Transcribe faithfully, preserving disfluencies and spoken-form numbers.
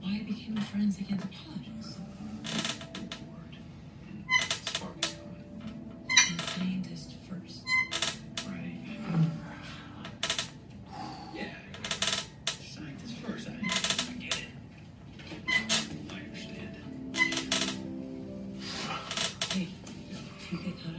why became we friends again the pod? Sparking on. And scientist first. Right. Yeah. Scientist first. I, I get it. I understand. Hey, if you get caught